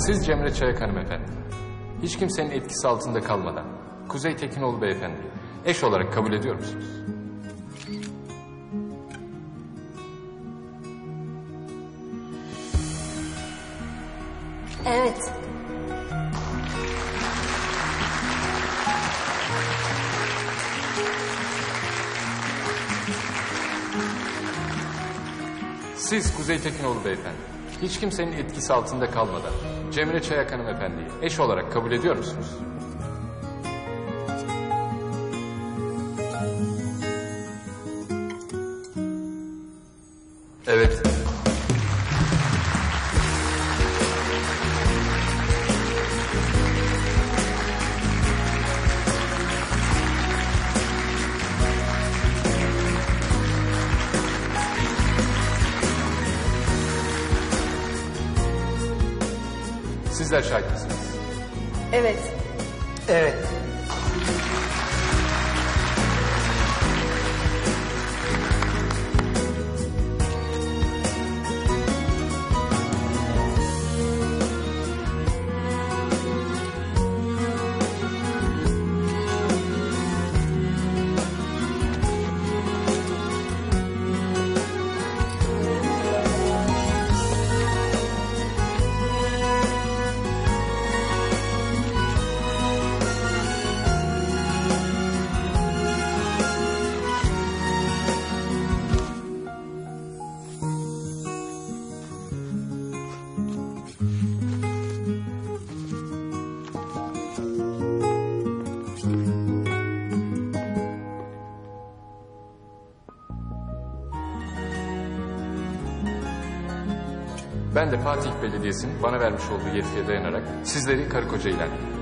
Siz Cemre Çayak hanımefendi, hiç kimsenin etkisi altında kalmadan Kuzey Tekinoğlu beyefendi eş olarak kabul ediyor musunuz? Evet. Siz Kuzey Tekinoğlu beyefendi, hiç kimsenin etkisi altında kalmadan Cemre Çayak hanımefendiyi eş olarak kabul ediyor musunuz? Evet. Sizler şahit misiniz? Evet. Evet. Ben de Fatih Belediyesi'nin bana vermiş olduğu yetkiye dayanarak sizleri karı koca ilan ediyorum.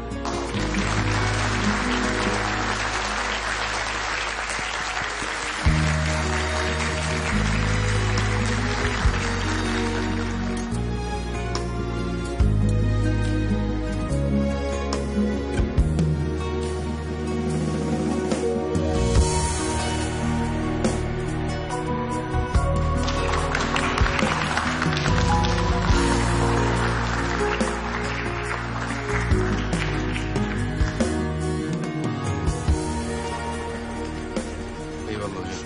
Eyvallah hocam.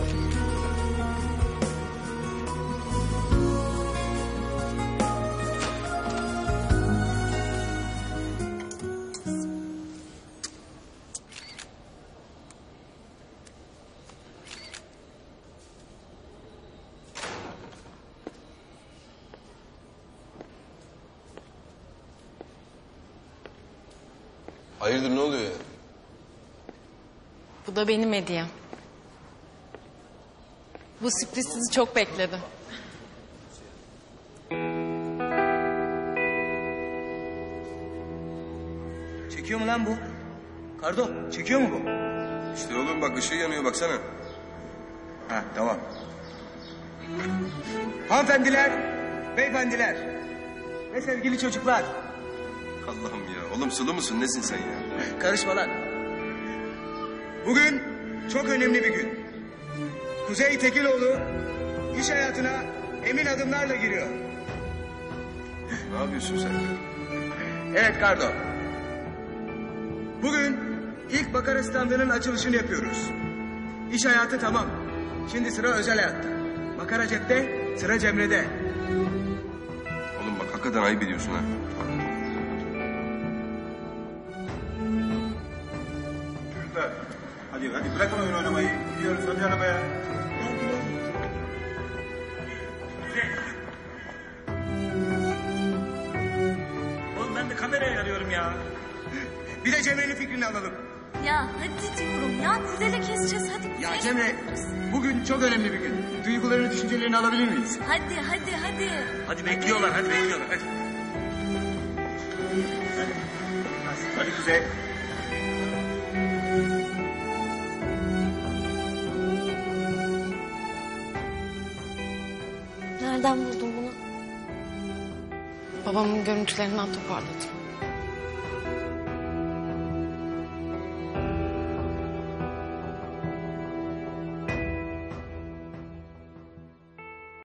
Hayırdır, ne oluyor ya? Bu da benim hediyem. Bu sürpriz sizi çok bekledi. Çekiyor mu lan bu? Kardo, çekiyor mu bu? İşte oğlum bak, ışığı yanıyor, baksana. Ha, tamam. Hanımefendiler, beyefendiler ve sevgili çocuklar. Allah'ım ya. Oğlum sulu musun? Nesin sen ya? Karışma lan. Bugün çok önemli bir gün. Kuzey Tekinoğlu iş hayatına emin adımlarla giriyor. Ne yapıyorsun sen? Evet Kardo. Bugün ilk bakara standının açılışını yapıyoruz. İş hayatı tamam. Şimdi sıra özel hayatta. Makara cepte, sıra Cemre'de. Oğlum bak, hakikaten ayıp ediyorsun ha. Çocuklar, hadi bırakın oyun oynamayı. Gidiyoruz, hadi arabaya. Oğlum ben de kamerayı arıyorum ya. Bir de Cemre'nin fikrini alalım. Ya hadi diyorum ya. Kuzeyle keseceğiz hadi. Ya Cemre, bugün çok önemli bir gün. Duygularını, düşüncelerini alabilir miyiz? Hadi. Hadi bekliyorlar, hadi. Hadi Kuzey. Nereden buldun bunu? Babamın görüntülerinden toparladım.